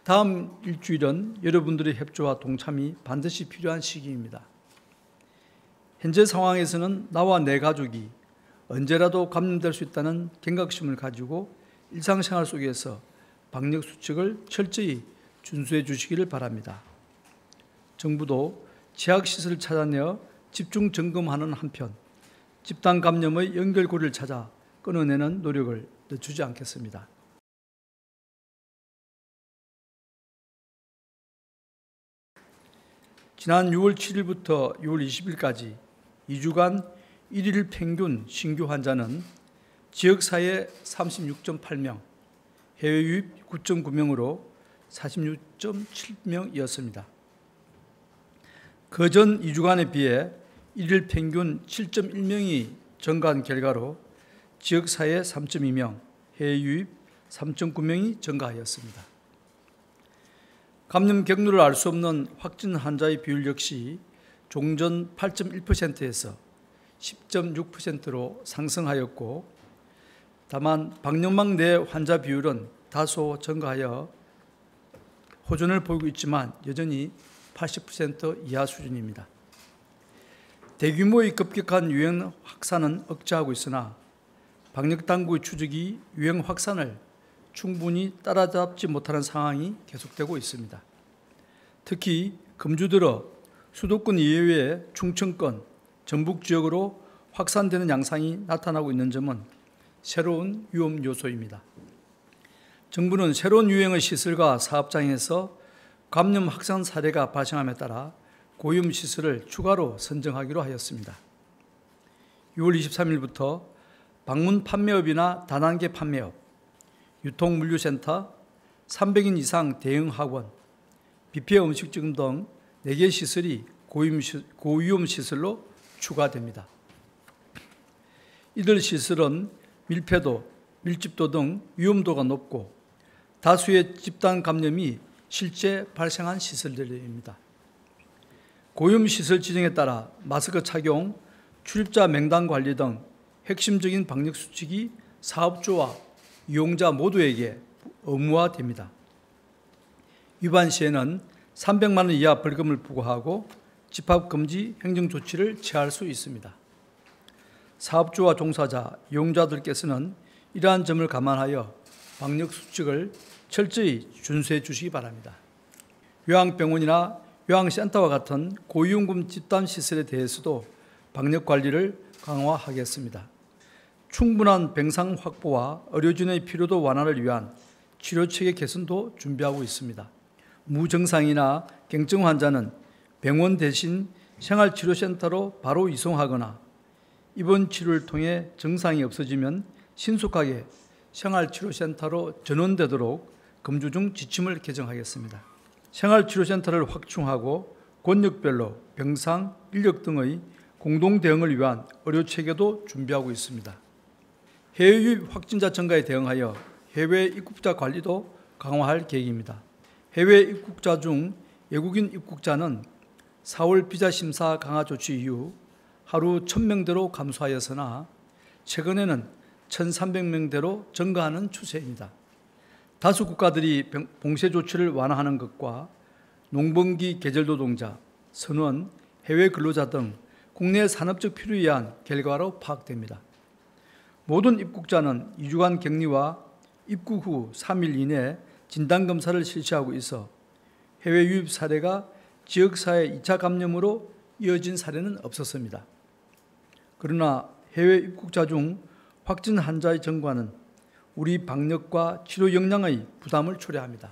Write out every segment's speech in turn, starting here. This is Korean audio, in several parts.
다음 일주일은 여러분들의 협조와 동참이 반드시 필요한 시기입니다. 현재 상황에서는 나와 내 가족이 언제라도 감염될 수 있다는 경각심을 가지고 일상생활 속에서 방역수칙을 철저히 준수해 주시기를 바랍니다. 정부도 취약시설을 찾아내어 집중 점검하는 한편 집단 감염의 연결고리를 찾아 끊어내는 노력을 늦추지 않겠습니다. 지난 6월 7일부터 6월 20일까지 2주간 1일 평균 신규 환자는 지역사회 36.8명, 해외 유입 9.9명으로 46.7명이었습니다. 그전 2주간에 비해 1일 평균 7.1명이 증가한 결과로 지역사회 3.2명, 해외 유입 3.9명이 증가하였습니다. 감염 경로를 알 수 없는 확진 환자의 비율 역시 종전 8.1%에서 10.6%로 상승하였고, 다만 방역망 내 환자 비율은 다소 증가하여 호전을 보이고 있지만 여전히 80% 이하 수준입니다. 대규모의 급격한 유행 확산은 억제하고 있으나 방역당국의 추적이 유행 확산을 충분히 따라잡지 못하는 상황이 계속되고 있습니다. 특히 금주 들어 수도권 이외의 충청권, 전북 지역으로 확산되는 양상이 나타나고 있는 점은 새로운 위험 요소입니다. 정부는 새로운 유행의 시설과 사업장에서 감염 확산 사례가 발생함에 따라 고위험 시설을 추가로 선정하기로 하였습니다. 6월 23일부터 방문 판매업이나 다단계 판매업, 유통물류센터, 300인 이상 대형 학원, 뷔페 음식점 등 4개 시설이 고위험 시설로 추가됩니다. 이들 시설은 밀폐도, 밀집도 등 위험도가 높고 다수의 집단 감염이 실제 발생한 시설들입니다. 고위험 시설 지정에 따라 마스크 착용, 출입자 명단 관리 등 핵심적인 방역 수칙이 사업주와 이용자 모두에게 의무화됩니다. 위반 시에는 300만 원 이하 벌금을 부과하고 집합금지 행정조치를 취할 수 있습니다. 사업주와 종사자, 이용자들께서는 이러한 점을 감안하여 방역수칙을 철저히 준수해 주시기 바랍니다. 요양병원이나 요양센터와 같은 고위험군 집단시설에 대해서도 방역관리를 강화하겠습니다. 충분한 병상 확보와 의료진의 피로도 완화를 위한 치료체계 개선도 준비하고 있습니다. 무증상이나 경증 환자는 병원 대신 생활치료센터로 바로 이송하거나 입원 치료를 통해 증상이 없어지면 신속하게 생활치료센터로 전원되도록 금주 중 지침을 개정하겠습니다. 생활치료센터를 확충하고 권역별로 병상, 인력 등의 공동 대응을 위한 의료체계도 준비하고 있습니다. 해외 유입 확진자 증가에 대응하여 해외 입국자 관리도 강화할 계획입니다. 해외 입국자 중 외국인 입국자는 4월 비자 심사 강화 조치 이후 하루 1,000명대로 감소하였으나 최근에는 1,300명대로 증가하는 추세입니다. 다수 국가들이 봉쇄 조치를 완화하는 것과 농번기 계절노동자, 선원, 해외 근로자 등 국내 산업적 필요에 의한 결과로 파악됩니다. 모든 입국자는 2주간 격리와 입국 후 3일 이내 진단검사를 실시하고 있어 해외 유입 사례가 지역사회 2차 감염으로 이어진 사례는 없었습니다. 그러나 해외 입국자 중 확진 환자의 증가는 우리 방역과 치료 역량의 부담을 초래합니다.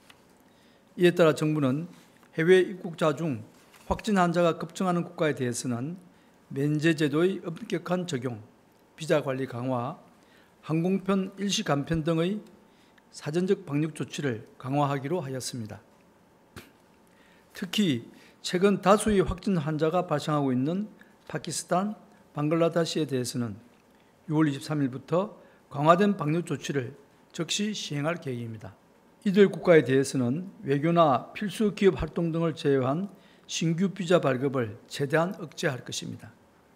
이에 따라 정부는 해외 입국자 중 확진 환자가 급증하는 국가에 대해서는 면제 제도의 엄격한 적용, 비자 관리 강화, 항공편 일시 감편 등의 사전적 방역 조치를 강화하기로 하였습니다. 특히 최근 다수의 확진 환자가 발생하고 있는 파키스탄, 방글라데시에 대해서는 6월 23일부터 강화된 방역 조치를 즉시 시행할 계획입니다. 이들 국가에 대해서는 외교나 필수 기업 활동 등을 제외한 신규 비자 발급을 최대한 억제할 것입니다.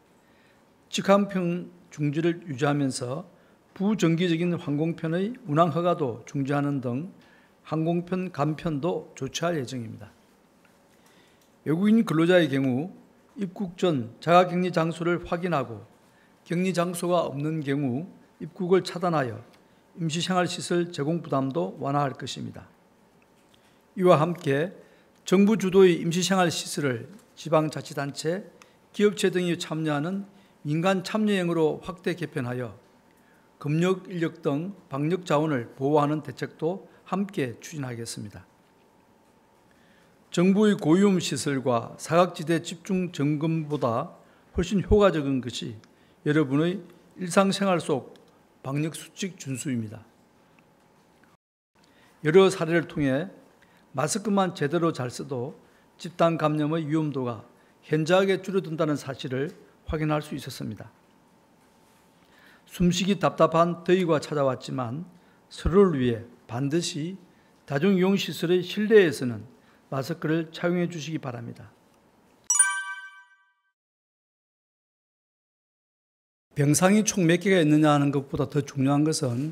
직항편 중지를 유지하면서 부정기적인 항공편의 운항 허가도 중지하는 등 항공편, 간편도 조치할 예정입니다. 외국인 근로자의 경우 입국 전 자가격리 장소를 확인하고 격리 장소가 없는 경우 입국을 차단하여 임시생활시설 제공 부담도 완화할 것입니다. 이와 함께 정부 주도의 임시생활시설을 지방자치단체, 기업체 등이 참여하는 민간 참여형으로 확대 개편하여 검역 인력 등 방역 자원을 보호하는 대책도 함께 추진하겠습니다. 정부의 고위험 시설과 사각지대 집중 점검보다 훨씬 효과적인 것이 여러분의 일상생활 속 방역 수칙 준수입니다. 여러 사례를 통해 마스크만 제대로 잘 써도 집단 감염의 위험도가 현저하게 줄어든다는 사실을 확인할 수 있었습니다. 숨쉬기 답답한 더위가 찾아왔지만 서로를 위해 반드시 다중이용시설의 실내에서는 마스크를 착용해 주시기 바랍니다. 병상이 총 몇 개가 있느냐 하는 것보다 더 중요한 것은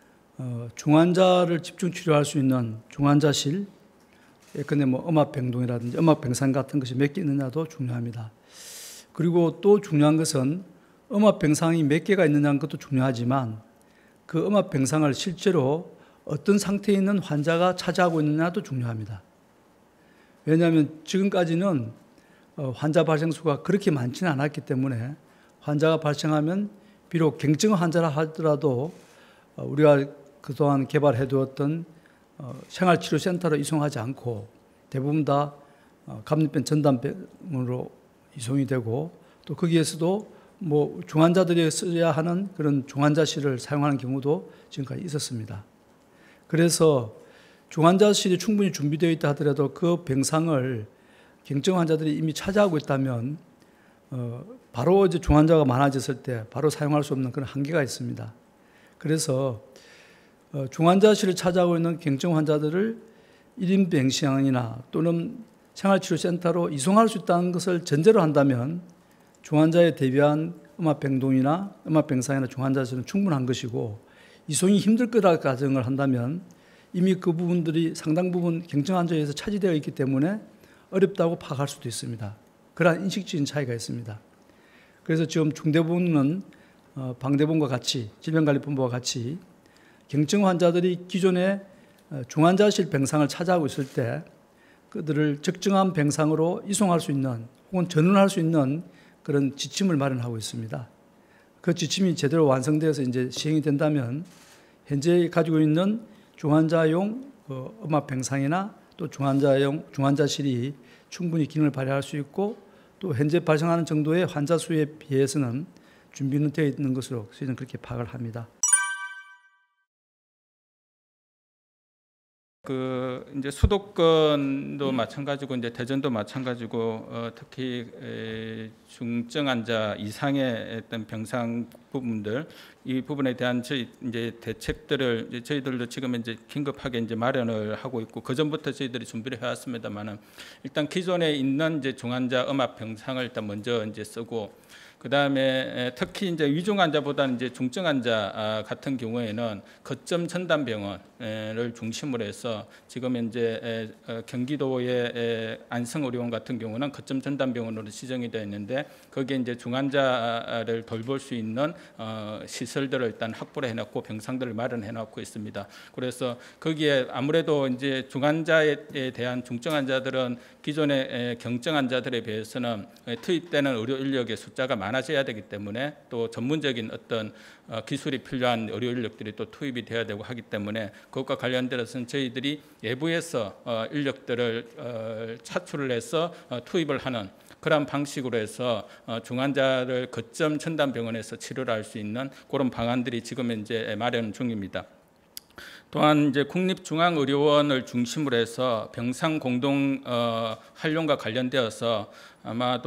중환자를 집중 치료할 수 있는 중환자실, 예컨대 음압병동이라든지 음압병상 같은 것이 몇 개 있느냐도 중요합니다. 그리고 또 중요한 것은 음압병상이 몇 개가 있느냐는 것도 중요하지만 그 음압병상을 실제로 어떤 상태에 있는 환자가 차지하고 있느냐도 중요합니다. 왜냐하면 지금까지는 환자 발생 수가 그렇게 많지는 않았기 때문에 환자가 발생하면 비록 경증 환자라 하더라도 우리가 그동안 개발해두었던 생활치료센터로 이송하지 않고 대부분 다 감염병 전담병으로 이송이 되고 또 거기에서도 중환자들이 써야 하는 그런 중환자실을 사용하는 경우도 지금까지 있었습니다. 그래서 중환자실이 충분히 준비되어 있다 하더라도 그 병상을 경증 환자들이 이미 차지하고 있다면 바로 이제 중환자가 많아졌을 때 바로 사용할 수 없는 그런 한계가 있습니다. 그래서 중환자실을 차지하고 있는 경증 환자들을 1인 병상이나 또는 생활치료센터로 이송할 수 있다는 것을 전제로 한다면 중환자에 대비한 음압병동이나 음압병상이나 중환자실은 충분한 것이고 이송이 힘들 거라 가정을 한다면 이미 그 부분들이 상당 부분 경증 환자에 의해서 차지되어 있기 때문에 어렵다고 파악할 수도 있습니다. 그러한 인식적인 차이가 있습니다. 그래서 지금 중대본은 방대본과 같이 질병관리본부와 같이 경증 환자들이 기존에 중환자실 병상을 차지하고 있을 때 그들을 적정한 병상으로 이송할 수 있는 혹은 전원할 수 있는 그런 지침을 마련하고 있습니다. 그 지침이 제대로 완성되어서 이제 시행이 된다면 현재 가지고 있는 중환자용 음압병상이나 또 중환자실이 충분히 기능을 발휘할 수 있고 또 현재 발생하는 정도의 환자 수에 비해서는 준비는 되어 있는 것으로 저희는 그렇게 파악을 합니다. 이제 수도권도 마찬가지고 이제 대전도 마찬가지고 특히 중증 환자 이상의 어떤 병상 부분들 이 부분에 대한 이제 대책들을 이제 저희들도 지금 이제 긴급하게 이제 마련을 하고 있고 그 전부터 저희들이 준비를 해왔습니다만은 일단 기존에 있는 이제 중환자 음압 병상을 일단 먼저 이제 쓰고 그 다음에 특히 이제 위중 환자보다는 이제 중증 환자 같은 경우에는 거점 전담병원을 중심으로 해서 지금 이제 경기도의 안성의료원 같은 경우는 거점 전담병원으로 지정이 되어 있는데 거기에 이제 중환자를 돌볼 수 있는 시설들을 일단 확보를 해놨고 병상들을 마련해놓고 있습니다. 그래서 거기에 아무래도 이제 중환자에 대한 중증 환자들은 기존의 경증 환자들에 비해서는 투입되는 의료 인력의 숫자가 많아져야 되기 때문에 또 전문적인 어떤 기술이 필요한 의료 인력들이 또 투입이 돼야 되고 하기 때문에 그것과 관련돼서는 저희들이 외부에서 인력들을 차출을 해서 투입을 하는 그런 방식으로 해서 중환자를 거점 전담병원에서 치료를 할 수 있는 그런 방안들이 지금 현재 마련 중입니다. 또한 이제 국립중앙의료원을 중심으로 해서 병상 공동 활용과 관련되어서 아마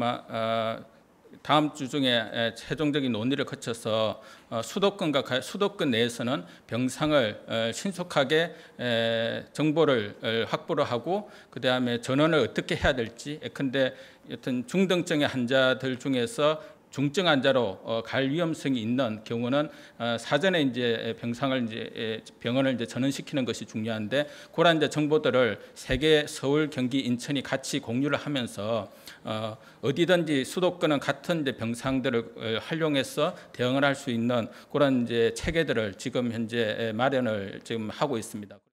다음 주 중에 최종적인 논의를 거쳐서 수도권 내에서는 병상을 신속하게 정보를 확보를 하고 그 다음에 전원을 어떻게 해야 될지 예컨대 어떤 중등증의 환자들 중에서 중증 환자로 갈 위험성이 있는 경우는 사전에 이제 병원을 이제 전원시키는 것이 중요한데, 그런 이제 정보들을 세계 서울, 경기, 인천이 같이 공유를 하면서 어디든지 수도권은 같은 이제 병상들을 활용해서 대응을 할 수 있는 그런 이제 체계들을 지금 현재 마련을 지금 하고 있습니다.